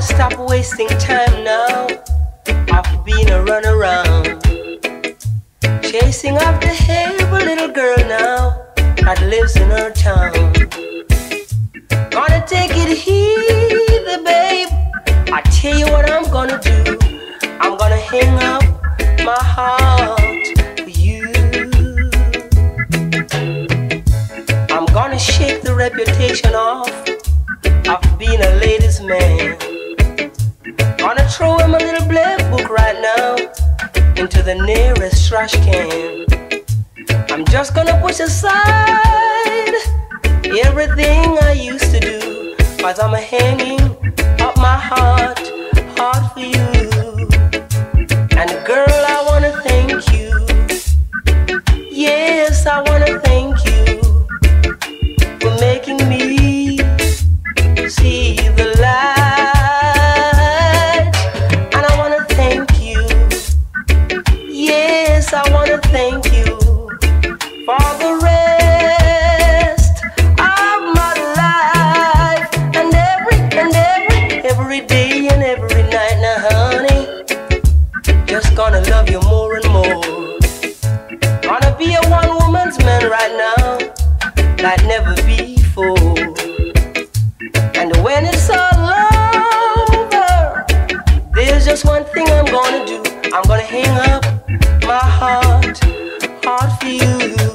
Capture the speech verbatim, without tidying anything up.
stop wasting time now. I've been a runaround, chasing after every little girl now that lives in her town. Gonna take it easy, babe. I tell you what I'm gonna do. I'm gonna hang up my heart for you. I'm gonna shake the reputation off of being a ladies' man. Gonna throw him a little black book right now into the nearest trash can. I'm just gonna push aside everything I used to do, 'cause I'm hanging up my heart, heart for you. And girl, I wanna thank you. Yes, I wanna thank you for making me see the light. And I wanna thank you. Yes, I wanna thank you for the rest of my life. And every, and every, every day and every night. Now honey, just gonna love you more and more. Gonna be a one-woman's man right now like never before. And when it's all over, there's just one thing I'm gonna do. I'm gonna hang up my heart, heart for you.